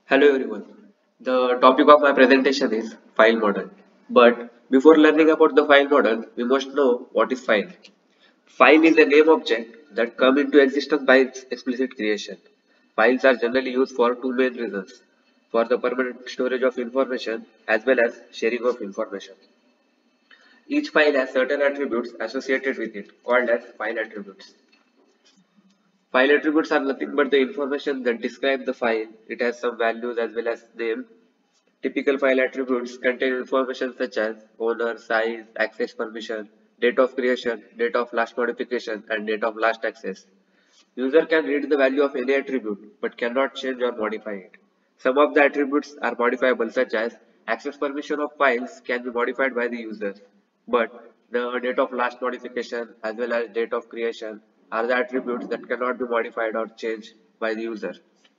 Hello everyone. The topic of my presentation is file model. But before learning about the file model, we must know what is file. File is a name object that come into existence by its explicit creation. Files are generally used for two main reasons: for the permanent storage of information as well as sharing of information. Each file has certain attributes associated with it called as file attributes. File attributes are nothing but the information that describe the file. It has some values as well as name. Typical file attributes contain information such as owner, size, access permission, date of creation, date of last modification, and date of last access. User can read the value of any attribute but cannot change or modify it. Some of the attributes are modifiable, such as access permission of files can be modified by the user, but the date of last modification as well as date of creation are the attributes that cannot be modified or changed by the user.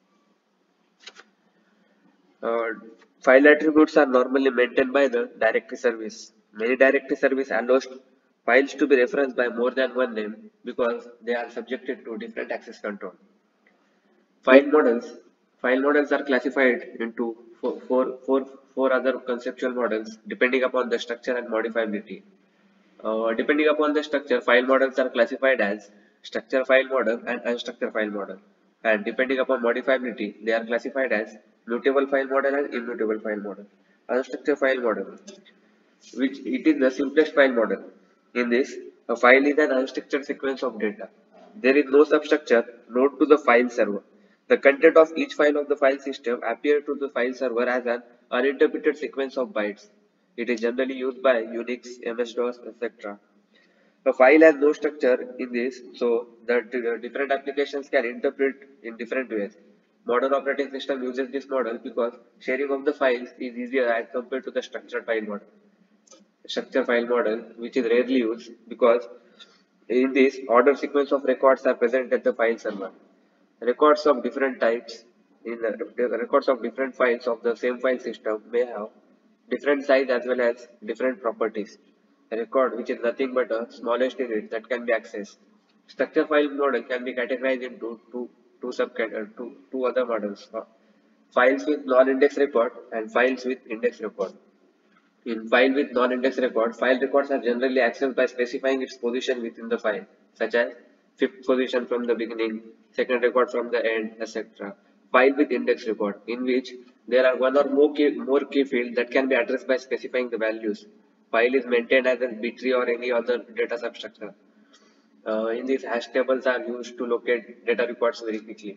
Uh, File attributes are normally maintained by the directory service. Many directory service allows files to be referenced by more than one name because they are subjected to different access control. File models. File models are classified into four other conceptual models depending upon the structure and modifiability. Depending upon the structure, file models are classified as structure file model and unstructured file model. And depending upon modifiability, they are classified as mutable file model and immutable file model. Unstructured file model, which it is the simplest file model. In this, a file is an unstructured sequence of data. There is no substructure node to the file server. The content of each file of the file system appears to the file server as an uninterpreted sequence of bytes. It is generally used by Unix, MS-DOS, etc. A file has no structure in this, so that different applications can interpret in different ways. Modern operating system uses this model because sharing of the files is easier as compared to the structure file model, which is rarely used because in this order sequence of records are present at the file server. Records of different types in the records of different files of the same file system may have different size as well as different properties. A record which is nothing but a smallest unit that can be accessed. Structure file model can be categorized into two other models. Files with non-index record and files with index record. In file with non-index record, file records are generally accessed by specifying its position within the file, such as fifth position from the beginning, second record from the end, etc. File with index record, in which there are one or more key fields that can be addressed by specifying the values. File is maintained as a B-tree or any other data substructure. In these, hash tables are used to locate data records very quickly.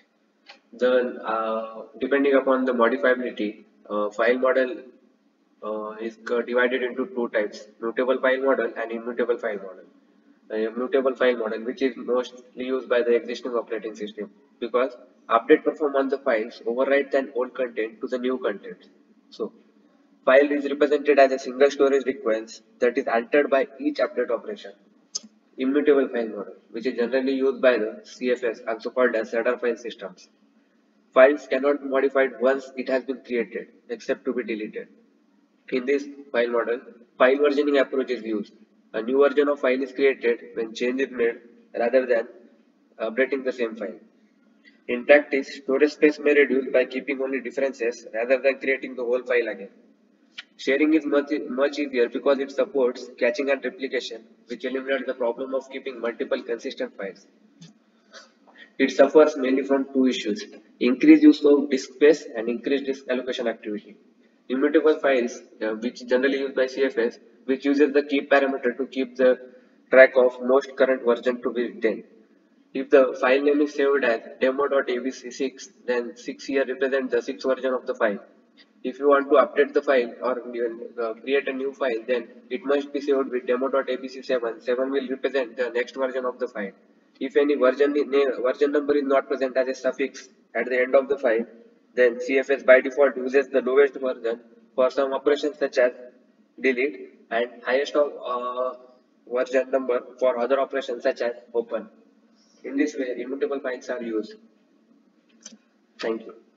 Depending upon the modifiability, file model is divided into two types: mutable file model and immutable file model. A mutable file model, which is mostly used by the existing operating system, because update performed on the files overwrites an old content to the new content. So, file is represented as a single storage request that is altered by each update operation. Immutable file model, which is generally used by the CFS, also called as header file systems. Files cannot be modified once it has been created, except to be deleted. In this file model, file versioning approach is used. A new version of file is created when change is made rather than updating the same file. In practice, storage space may reduce by keeping only differences rather than creating the whole file again. Sharing is much easier because it supports caching and replication, which eliminates the problem of keeping multiple consistent files. It suffers mainly from two issues: increased use of disk space and increased disk allocation activity. Immutable files, which generally used by CFS, which uses the keep parameter to keep the track of most current version to be retained. If the file name is saved as demo.abc6, then 6 here represents the 6th version of the file. If you want to update the file or create a new file, then it must be saved with demo.abc7. 7 will represent the next version of the file. If any version number is not present as a suffix at the end of the file, then CFS by default uses the lowest version for some operations such as delete, and highest of version number for other operations such as open. In this way, immutable files are used. Thank you.